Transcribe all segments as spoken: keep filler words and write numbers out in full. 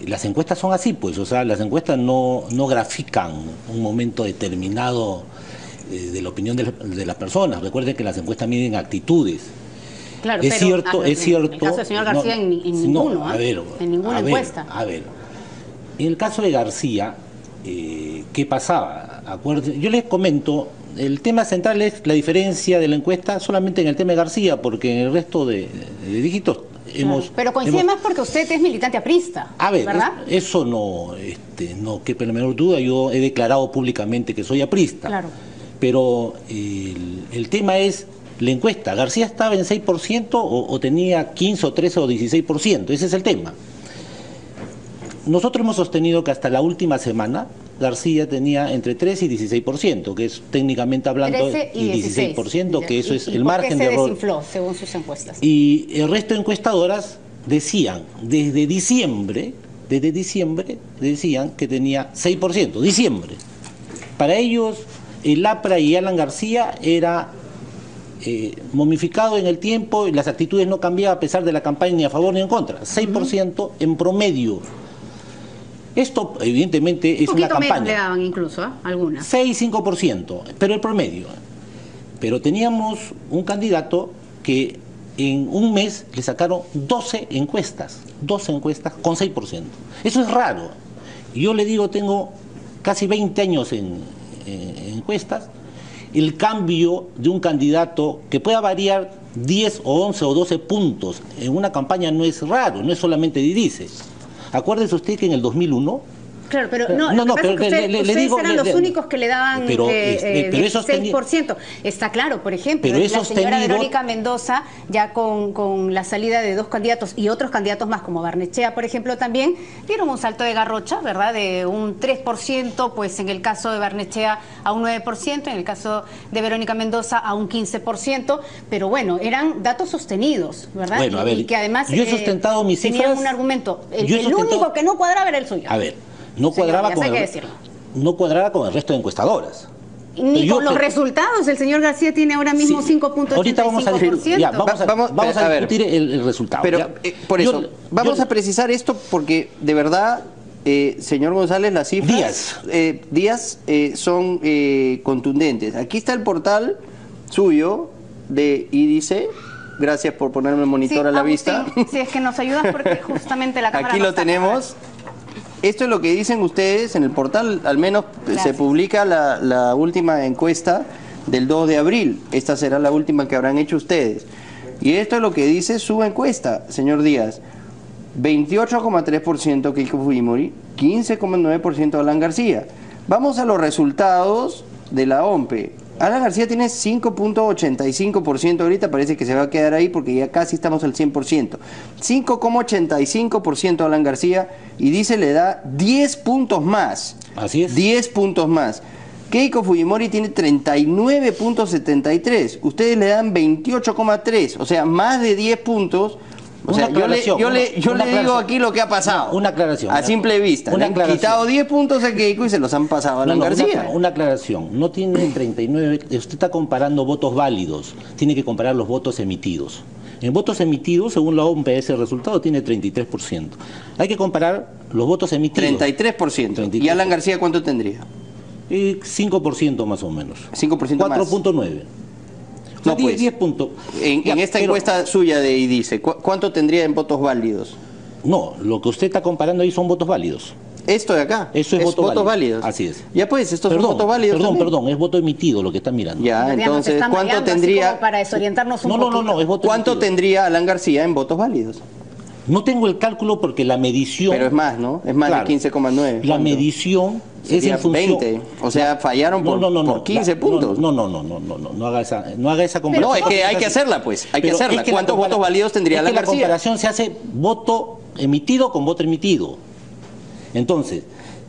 las encuestas son así, pues, o sea, las encuestas no, no grafican un momento determinado eh, de la opinión de, de las personas. Recuerden que las encuestas miden actitudes. Claro, es pero, cierto, ver, es cierto. En el caso del señor García, no, en, en ninguno, no, a ver, ¿eh? En ninguna a encuesta. Ver, a ver, en el caso de García, eh, ¿qué pasaba? Acuérdense, yo les comento, el tema central es la diferencia de la encuesta solamente en el tema de García, porque en el resto de, de dígitos hemos... Claro, pero coincide hemos, más porque usted es militante aprista, a ver, ¿verdad? Es, eso no, este, no quepa la menor duda, yo he declarado públicamente que soy aprista. Claro. Pero el, el tema es la encuesta. ¿García estaba en seis por ciento o, o tenía quince o trece o dieciséis por ciento? Ese es el tema. Nosotros hemos sostenido que hasta la última semana García tenía entre trece y dieciséis por ciento, que es técnicamente hablando, y dieciséis por ciento, que eso es el margen de error. ¿Por qué se desinfló, según sus encuestas? Y el resto de encuestadoras decían, desde diciembre, desde diciembre, decían que tenía seis por ciento, diciembre. Para ellos, el APRA y Alan García era eh, momificado en el tiempo y las actitudes no cambiaban a pesar de la campaña ni a favor ni en contra. seis por ciento uh-huh. en promedio. Esto, evidentemente, es una campaña. Un poquito menos le daban incluso, ¿eh? Algunas. seis, cinco por ciento, pero el promedio. Pero teníamos un candidato que en un mes le sacaron doce encuestas, doce encuestas con seis por ciento. Eso es raro. Yo le digo, tengo casi veinte años en, en, en encuestas. El cambio de un candidato que pueda variar diez o once o doce puntos en una campaña no es raro, no es solamente dice. Acuérdese usted que en el dos mil uno... Claro, pero no, no, no pero es que usted, le, le, ustedes digo, eran le, los le, únicos que le daban pero, eh, eh, pero dieciséis por ciento. Está claro, por ejemplo, pero la señora tenido... Verónica Mendoza, ya con, con la salida de dos candidatos y otros candidatos más, como Barnechea, por ejemplo, también, dieron un salto de garrocha, ¿verdad? De un tres por ciento, pues en el caso de Barnechea a un nueve por ciento, en el caso de Verónica Mendoza a un quince por ciento, pero bueno, eran datos sostenidos, ¿verdad? Bueno, a ver, y, y que además yo he sustentado eh, mis tenían cifras, un argumento. El, el sustentado... único que no cuadraba era el suyo. A ver. No cuadraba, Señor, con el, no cuadraba con el resto de encuestadoras. Ni Pero con yo, los resultados. El señor García tiene ahora mismo sí, cinco punto ochenta y cinco por ciento. Ahorita vamos a, ya, vamos a, vamos, vamos a, a discutir el, el resultado. Pero eh, por eso, yo, vamos yo, a precisar esto porque de verdad, eh, señor González, las cifras días, eh, días eh, son eh, contundentes. Aquí está el portal suyo de Idice. Gracias por ponerme el monitor sí, a la Agustín, vista. Si es que nos ayudas porque justamente la cámara Aquí no lo está tenemos. Acá. Esto es lo que dicen ustedes en el portal, al menos Gracias. Se publica la, la última encuesta del dos de abril. Esta será la última que habrán hecho ustedes. Y esto es lo que dice su encuesta, señor Díaz. veintiocho coma tres por ciento Keiko Fujimori, quince coma nueve por ciento Alan García. Vamos a los resultados de la O M P E. Alan García tiene cinco punto ochenta y cinco por ciento ahorita, parece que se va a quedar ahí porque ya casi estamos al cien por ciento. cinco coma ochenta y cinco por ciento Alan García y dice le da diez puntos más. Así es. diez puntos más. Keiko Fujimori tiene treinta y nueve punto setenta y tres. Ustedes le dan veintiocho coma tres, o sea, más de diez puntos. O sea, yo le, yo le, yo le digo aquí lo que ha pasado. No, una aclaración. A simple vista. Una le han quitado diez puntos a Keiko y se los han pasado a Alan no, no, García. Una, una aclaración. No tiene treinta y nueve. Usted está comparando votos válidos. Tiene que comparar los votos emitidos. En votos emitidos, según la O M P E, ese resultado tiene treinta y tres por ciento. Hay que comparar los votos emitidos. treinta y tres por ciento. treinta y tres por ciento. ¿Y Alan García cuánto tendría? Eh, cinco por ciento más o menos. cinco por ciento más. cuatro punto nueve. No, pues, diez puntos. En, ya, en esta pero, encuesta suya de IDICE, ¿cu ¿cuánto tendría en votos válidos? No, lo que usted está comparando ahí son votos válidos. Esto de acá. Eso es, es voto votos válido. válidos. Así es. Ya pues, estos perdón, son votos válidos. Perdón, también. perdón, es voto emitido lo que están mirando. Ya, entonces, ¿cuánto tendría? Para desorientarnos un no, no, no, no, es voto ¿Cuánto emitido. tendría Alan García en votos válidos? No tengo el cálculo porque la medición... Pero es más, ¿no? Es más claro, de quince coma nueve. La medición es en función... veinte. O sea, fallaron por, no, no, no, por quince la, puntos. No, no, no, no, no, no, no haga esa, no haga esa comparación. No, es que hay que hacerla, pues. Hay que hacerla. Es que ¿cuántos votos válidos tendría Alan García? La comparación se hace voto emitido con voto emitido. Entonces,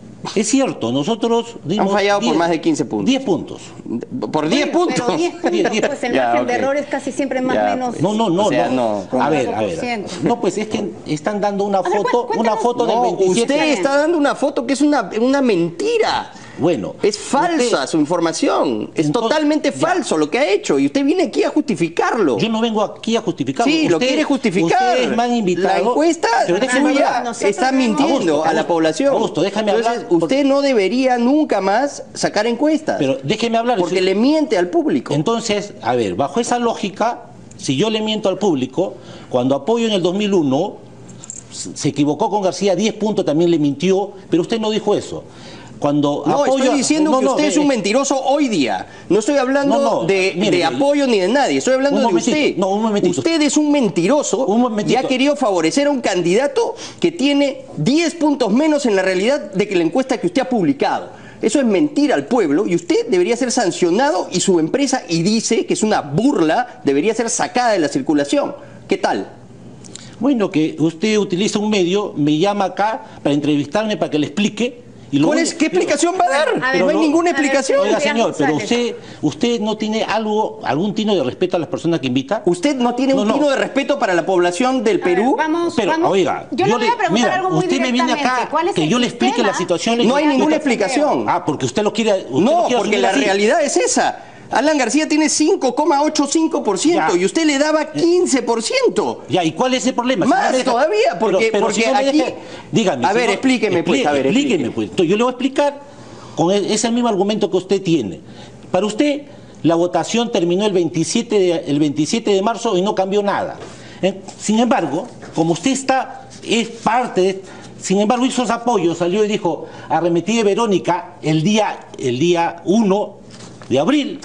es cierto, nosotros dimos... Han fallado diez, por más de quince puntos. diez puntos. ¿Por diez bueno, puntos? Pero diez puntos, diez, pues el ya, margen okay. de error es casi siempre más o menos... Pues. No, no, no, o sea, no. no. A ver, a ver. No, pues es que están dando una foto, ver, una foto no, del veintisiete. Usted está dando una foto que es una, una mentira. Bueno. Es falsa usted, su información. Es entonces, totalmente ya. falso lo que ha hecho. Y usted viene aquí a justificarlo. Yo no vengo aquí a justificarlo. Sí, usted, lo quiere justificar. Ustedes me han invitado. La encuesta suya está mintiendo Augusto, a la Augusto, población. Augusto, déjame Entonces, hablar. usted no debería nunca más sacar encuestas. Pero déjeme hablar. Porque si, le miente al público. Entonces, a ver, bajo esa lógica, si yo le miento al público, cuando Apoyo en el dos mil uno se equivocó con García, diez puntos también le mintió, pero usted no dijo eso. Cuando no, apoyo, estoy diciendo no, que no, usted no, es un mentiroso hoy día. No estoy hablando no, no, de, mire, de Apoyo ni de nadie. Estoy hablando de usted. No, un momentito. Usted es un mentiroso un y ha querido favorecer a un candidato que tiene diez puntos menos en la realidad de que la encuesta que usted ha publicado. Eso es mentir al pueblo y usted debería ser sancionado y su empresa, y dice que es una burla, debería ser sacada de la circulación. ¿Qué tal? Bueno, que usted utiliza un medio, me llama acá para entrevistarme, para que le explique. Y ¿Cuál es, ¿Qué explicación va a dar? A ver, no hay no, ninguna explicación. Oiga, señor, pero usted usted no tiene algo, algún tino de respeto a las personas que invita. ¿Usted no tiene no, un tino no. de respeto para la población del Perú? Ver, vamos, pero, vamos. Oiga, yo, yo le voy a preguntar mira, algo muy usted me viene acá ¿Cuál es que yo le explique la situación. No hay ninguna explicación. Ah, porque usted lo quiere. Usted no, lo quiere porque la así. realidad es esa. Alan García tiene cinco coma ochenta y cinco por ciento y usted le daba quince por ciento. Ya, ¿y cuál es el problema? Más si no deja, todavía, porque, pero, pero porque si no aquí... Deja, dígame. A ver, si no, explíqueme pues, a ver, explíqueme explíqueme. pues. Entonces, yo le voy a explicar con ese mismo argumento que usted tiene. Para usted, la votación terminó el veintisiete de, el veintisiete de marzo y no cambió nada. Sin embargo, como usted está, es parte de... Sin embargo, hizo sus apoyos, salió y dijo, arremetí de Verónica el día, el día uno de abril,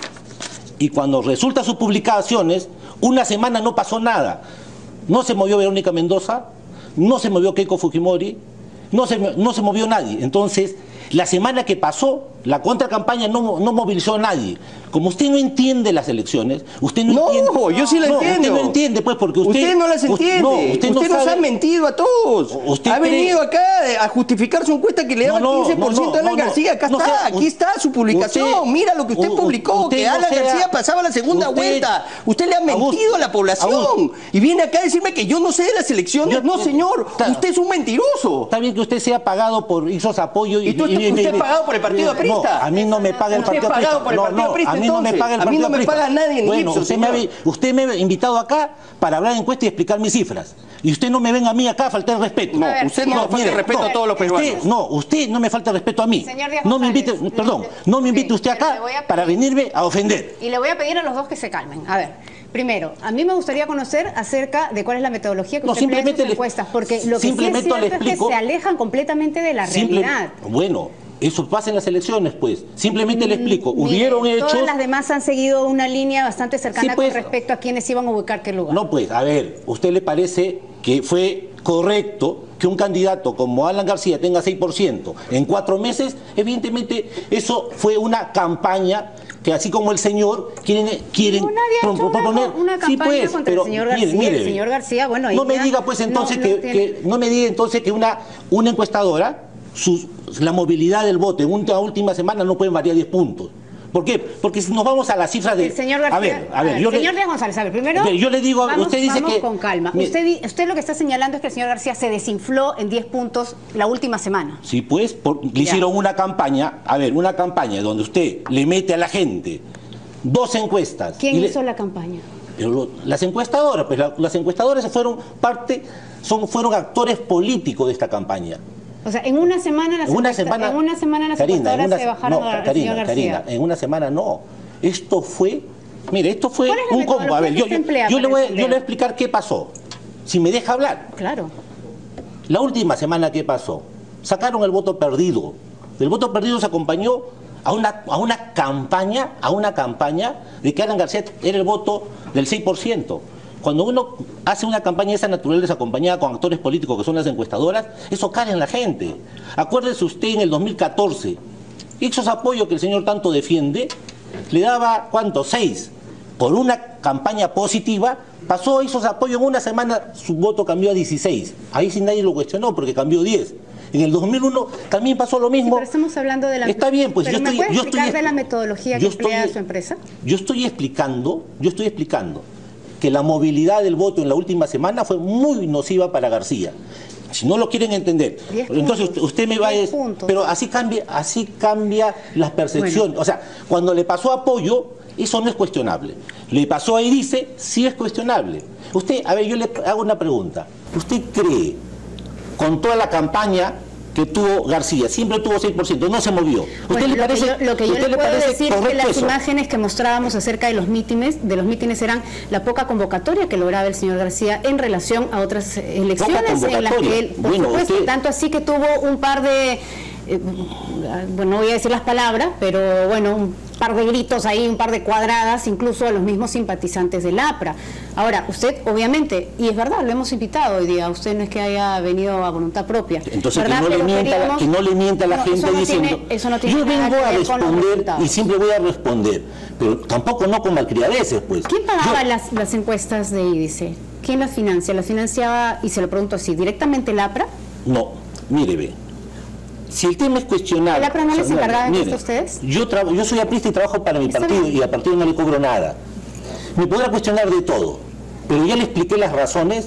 y cuando resulta sus publicaciones, una semana no pasó nada. No se movió Verónica Mendoza, no se movió Keiko Fujimori, no se, no se movió nadie. Entonces, la semana que pasó, la contracampaña no, no movilizó a nadie. Como usted no entiende las elecciones, usted no, no entiende... No, yo sí la no, entiendo. Usted no entiende, pues, porque usted... Usted no las entiende. Usted, no, usted, usted no nos sabe, ha mentido a todos. Usted ha cree... venido acá a justificar su encuesta que le daba no, no, quince por ciento no, no, a Alan no, García. Acá no, está, sea, aquí está su publicación. Usted, Mira lo que usted publicó, usted que Alan sea, García pasaba la segunda usted, vuelta. Usted le ha mentido Augusto, a la población. Augusto. Y viene acá a decirme que yo no sé de las elecciones. Yo, no, señor. Está, usted es un mentiroso. Está bien que usted sea pagado por esos apoyos. ¿Y tú usted es pagado por el Partido Aprista? No, a mí no me paga el Partido Aprista. No, no, a mí no me paga el Partido Aprista. A mí no me paga nadie. Bueno, usted me, ha, usted me ha invitado acá para hablar de encuesta y explicar mis cifras. Y usted no me venga a mí acá a faltar el respeto. No, ver, usted no, no falta el respeto no, a todos los peruanos. Usted, no, usted no me falta el respeto a mí. No me invite, perdón, no me invite usted acá para venirme a ofender. Y le voy a pedir a los dos que se calmen. A ver, primero, a mí me gustaría conocer acerca de cuál es la metodología que no, usted emplea en sus le, encuestas, porque lo que sí es cierto es que se alejan completamente de la realidad. Bueno, eso pasa en las elecciones, pues. Simplemente mm, le explico. Mire, hubieron hechos... Todas las demás han seguido una línea bastante cercana sí, pues, con respecto a quienes iban a ubicar qué lugar. No, pues, a ver, ¿usted le parece que fue correcto que un candidato como Alan García tenga seis por ciento en cuatro meses? Evidentemente, eso fue una campaña que, así como el señor, quieren, quieren no, nadie pro, proponer... Una, una campaña sí, pues, contra pero, el señor García. Mire, mire, el señor García, bueno... No me diga, pues, entonces no, que, no, tiene... que... No me diga, entonces, que una, una encuestadora... Sus, la movilidad del voto en una última semana no pueden variar diez puntos. ¿Por qué? Porque si nos vamos a las cifras de... El señor García, a ver, a ver, a ver, yo señor le, Díaz González, a ver, primero... Yo le digo, vamos, usted dice vamos que... con calma. Mire, usted, usted lo que está señalando es que el señor García se desinfló en diez puntos la última semana. Sí, pues, por, le hicieron una campaña, a ver, una campaña donde usted le mete a la gente dos encuestas... ¿Quién y hizo le, la campaña? Pero las encuestadoras, pues la, las encuestadoras fueron parte, son, fueron actores políticos de esta campaña. O sea, en una semana las, en una semana, en una semana las Karina, encuestadoras una, se bajaron no, al Karina, señor García. Karina, en una semana no. Esto fue, mire, esto fue un combo. A ver, yo, yo, yo, le voy, yo le voy a explicar qué pasó. Si me deja hablar. Claro. La última semana, ¿qué pasó? Sacaron el voto perdido. El voto perdido se acompañó a una, a una campaña, a una campaña de que Alan García era el voto del seis por ciento. Cuando uno hace una campaña de esa naturaleza acompañada con actores políticos que son las encuestadoras, eso cae en la gente. Acuérdese usted en el dos mil catorce, esos apoyos que el señor tanto defiende, le daba, ¿cuánto? Seis. Por una campaña positiva, pasó esos apoyos en una semana, su voto cambió a dieciséis. Ahí sí nadie lo cuestionó porque cambió diez. En el dos mil uno también pasó lo mismo. Sí, pero estamos hablando de la... Está bien, pues pero yo ¿me estoy... puede yo explicar estoy, de la metodología que emplea su empresa? Yo estoy explicando, yo estoy explicando que la movilidad del voto en la última semana fue muy nociva para García. Si no lo quieren entender, entonces usted, usted me va a decir, pero así cambia, así cambia la percepción. Bueno. O sea, cuando le pasó apoyo, eso no es cuestionable. Le pasó a Erice, sí es cuestionable. Usted, a ver, yo le hago una pregunta. ¿Usted cree, con toda la campaña que tuvo García, siempre tuvo seis por ciento, no se movió? ¿Usted bueno, le lo parece, que yo, lo que yo ¿usted le puedo le decir es que las eso? imágenes que mostrábamos acerca de los mítines, de los mítines eran la poca convocatoria que lograba el señor García en relación a otras elecciones en las que él, por bueno, supuesto, usted... tanto así que tuvo un par de, eh, bueno, no voy a decir las palabras, pero bueno, un par de gritos ahí, un par de cuadradas, incluso a los mismos simpatizantes del APRA. Ahora, usted, obviamente, y es verdad, lo hemos invitado hoy día, usted no es que haya venido a voluntad propia. Entonces, que ¿verdad? no, le mienta, queríamos... que no le mienta a la no, gente eso no diciendo, tiene, eso no tiene yo vengo nada a que ver con los responder resultados. y siempre voy a responder, pero tampoco no con malcriadeces, pues. ¿Quién pagaba yo... las, las encuestas de Índice? ¿Quién las financia? ¿Las financiaba, y se lo pregunto así, directamente el APRA? No, mire, ve. Si el tema es cuestionable... ¿El APRA no les encargaba de esto a ustedes? Yo, yo soy aprista y trabajo para mi Está partido bien. y al partido no le cobro nada. Me podrá cuestionar de todo, pero ya le expliqué las razones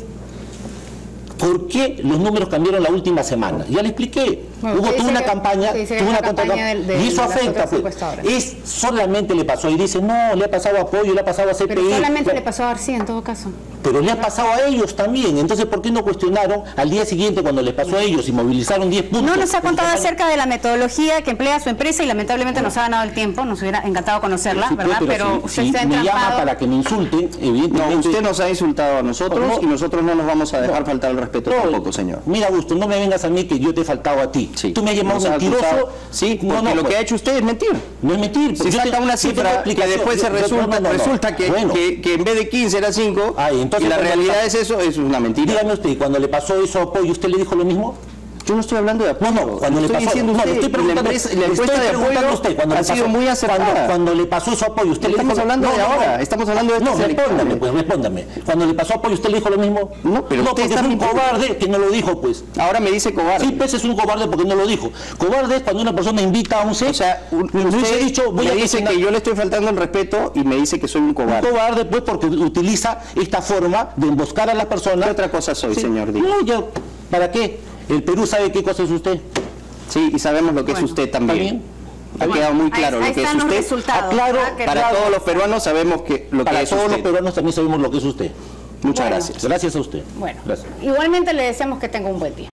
por qué los números cambiaron la última semana. Ya le expliqué. Bueno, Hubo toda una que, campaña, tuvo una campaña del, de, y eso de afecta, pues. Es solamente le pasó y dice, no, le ha pasado apoyo, le ha pasado a C P I. Pero solamente pero, le pasó a García en todo caso. Pero le ha pasado a ellos también. Entonces, ¿por qué no cuestionaron al día siguiente cuando les pasó a ellos y movilizaron diez puntos? No nos ha contado acerca de la metodología que emplea su empresa y lamentablemente bueno. nos ha ganado el tiempo. Nos hubiera encantado conocerla, sí, ¿verdad? Pero, pero si, usted si está me llama para que me insulten, evidentemente... No, usted nos ha insultado a nosotros no, y nosotros no nos vamos a dejar no, faltar el respeto no, tampoco, señor. Mira, Augusto, no me vengas a mí que yo te he faltado a ti. Sí. Tú me has llamado nos mentiroso. Ha sí, porque no, no, lo pues, que ha hecho usted es mentir. No es mentir. Si saca una cifra que después se resulta, no, no, resulta que, bueno. que, que en vez de quince era cinco, Ay, entonces, y la realidad es eso, es una mentira. Dígame usted, cuando le pasó eso a apoyo, ¿usted le dijo lo mismo? Yo no estoy hablando de apoyo. No, no, cuando le estoy pasó, diciendo usted, no, le estoy preguntando, la, empresa, la encuesta de apoyo usted, cuando ha sido pasó, muy acertada. Cuando, cuando le pasó eso a apoyo, usted estamos le dijo... hablando no, de no, ahora, estamos hablando de... No, respóndame, pues, respóndame. Cuando le pasó a apoyo, ¿usted le dijo lo mismo? No, pero no, usted es un cobarde que no lo dijo, pues. Ahora me dice cobarde. Sí, pues es un cobarde porque no lo dijo. Cobarde es cuando una persona invita a un ser... O sea, usted ha dicho, voy me a dice que yo le estoy faltando el respeto y me dice que soy un cobarde. Un cobarde, pues, porque utiliza esta forma de emboscar a las personas. ¿Qué otra cosa soy, sí. señor Díaz? No, ya, ¿para qué? El Perú sabe qué cosa es usted. Sí, y sabemos lo que bueno, es usted también. Ha quedado muy claro ahí, lo que ahí es usted. Ah, claro, para claro. todos los peruanos sabemos que lo para que es todos usted. los peruanos también sabemos lo que es usted. Muchas bueno, gracias. Gracias a usted. Bueno, gracias. Igualmente le deseamos que tenga un buen día.